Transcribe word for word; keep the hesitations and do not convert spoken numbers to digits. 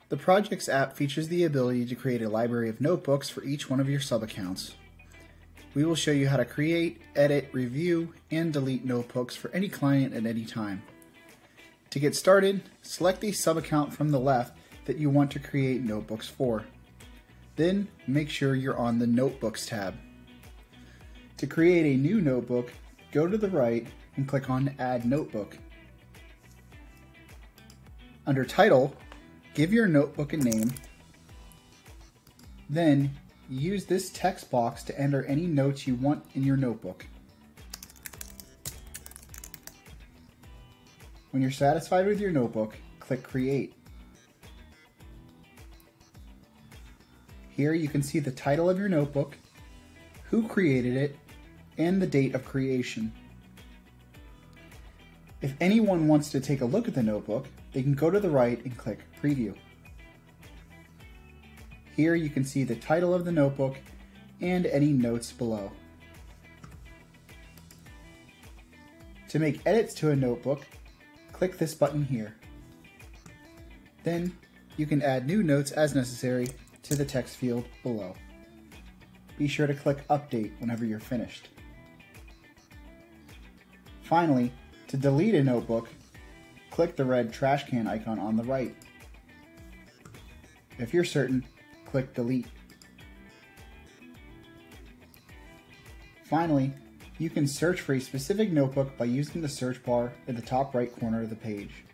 The Projects app features the ability to create a library of notebooks for each one of your sub-accounts. We will show you how to create, edit, review, and delete notebooks for any client at any time. To get started, select a sub-account from the left that you want to create notebooks for. Then make sure you're on the Notebooks tab. To create a new notebook, go to the right and click on Add Notebook. Under Title, give your notebook a name. Then use this text box to enter any notes you want in your notebook. When you're satisfied with your notebook, click Create. Here you can see the title of your notebook, who created it, and the date of creation. If anyone wants to take a look at the notebook, they can go to the right and click Preview. Here you can see the title of the notebook and any notes below. To make edits to a notebook, click this button here. Then you can add new notes as necessary to the text field below. Be sure to click Update whenever you're finished. Finally, to delete a notebook, click the red trash can icon on the right. If you're certain, click Delete. Finally, you can search for a specific notebook by using the search bar at the top right corner of the page.